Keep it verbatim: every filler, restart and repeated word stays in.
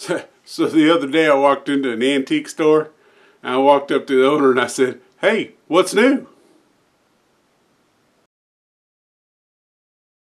So, so the other day I walked into an antique store and I walked up to the owner and I said, "Hey, what's new?"